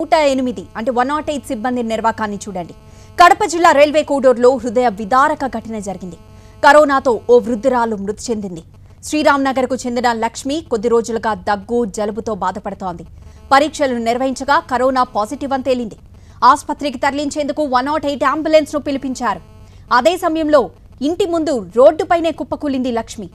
108 అంటే 108 సిబ్బంది నిర్వాకాన్ని చూడండి. కడప జిల్లా రైల్వే కోడూరులో హృదయ విదారక ఘటన జరిగింది. కరోనాతో ఓ వృద్ధురాలు మృతి చెందింది. శ్రీరామ్ నగర్కు చెందిన లక్ష్మి కొద్ది రోజులుగా దగ్గు, జలుబుతో బాధపడుతోంది. పరీక్షలు నిర్వహించగా కరోనా పాజిటివ్ అని తేలింది. ఆసుపత్రికి తరలించేందుకు 108 అంబులెన్స్ ను పిలిపించారు. అదే సమయంలో ఇంటి ముందు రోడ్డుపైనే కుప్పకూలింది లక్ష్మి.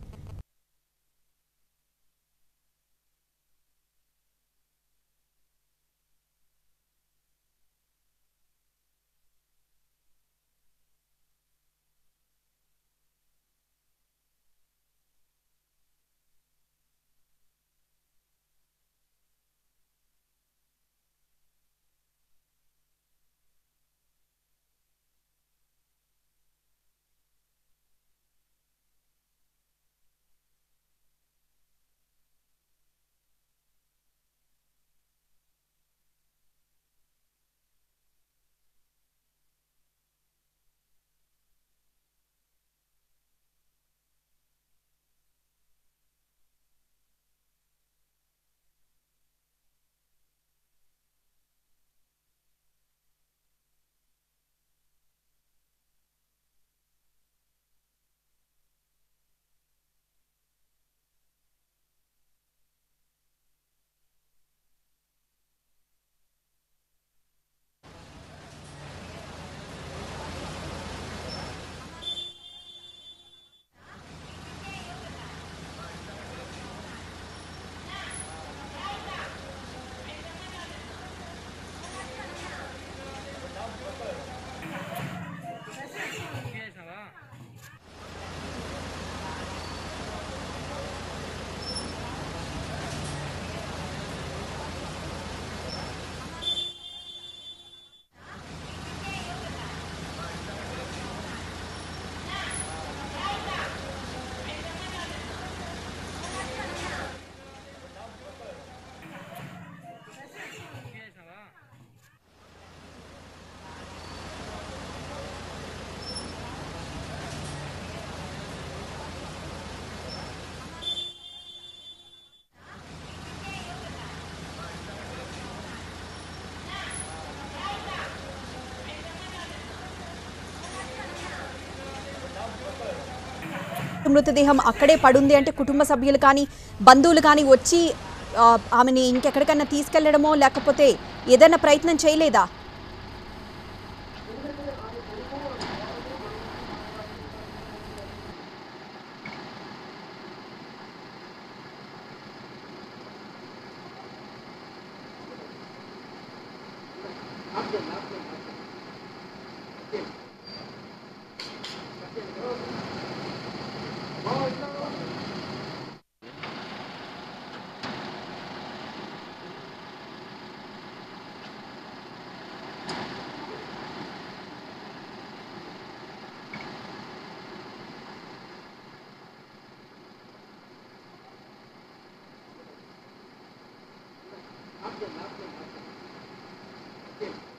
మృతదేహం అక్కడే పడుంది అంటే కుటుంబ సభ్యులు కానీ బంధువులు కానీ వచ్చి ఆమెని ఇంకెక్కడికన్నా తీసుకెళ్లడమో లేకపోతే ఏదైనా ప్రయత్నం చేయలేదా? Not good.